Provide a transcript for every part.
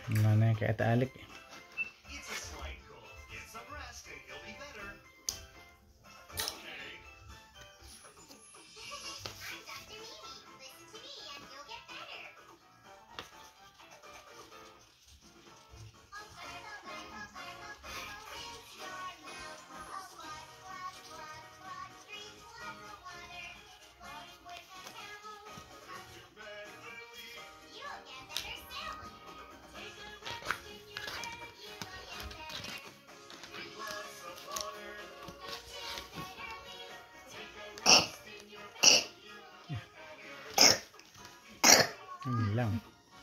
Mana kay Ate Alik. Ini lang.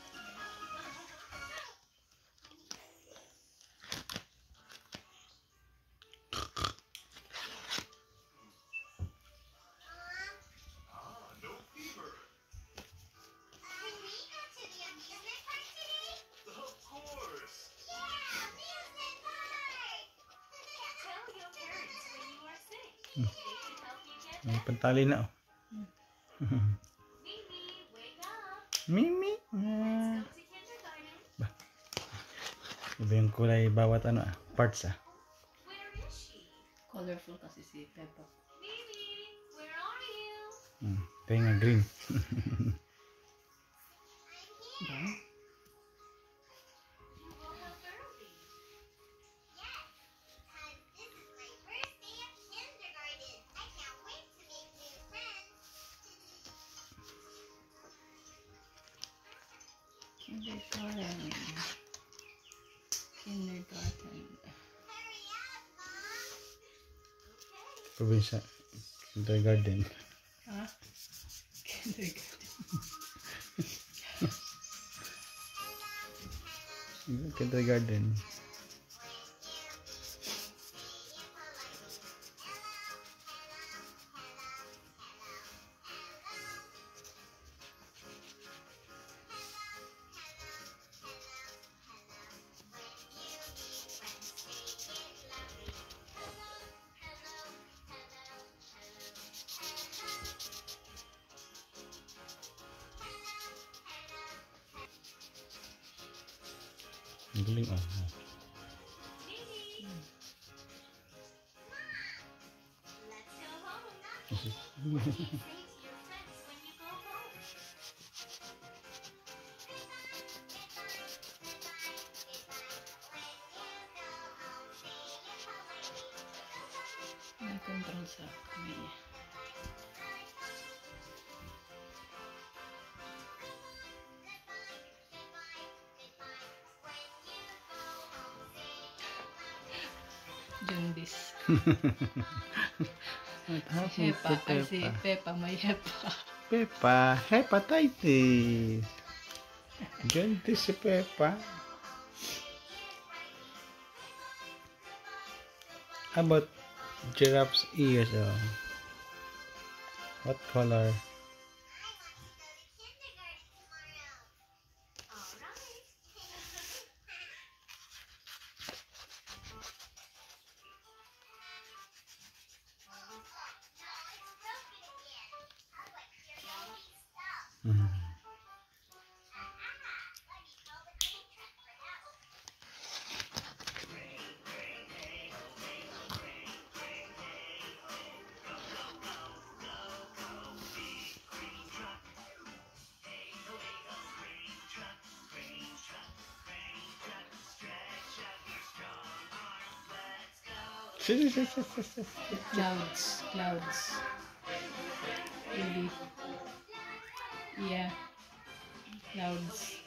May pantali na oh. Mimi. Bah. Iba yung kulay bawat ano parts Colorful kasi si Peppa. Ito yung green. Kindergarten. Probinsya. Kindergarten. Ha? Kindergarten. Kindergarten. Ang galing oh. May control sa kamay. Jaundice. Hepa, kasi Peppa may hepa. Peppa, hepatitis. Jaundice si Peppa. How about giraffe's ears? Oh. What color? Clouds. Maybe. Yeah. Clouds.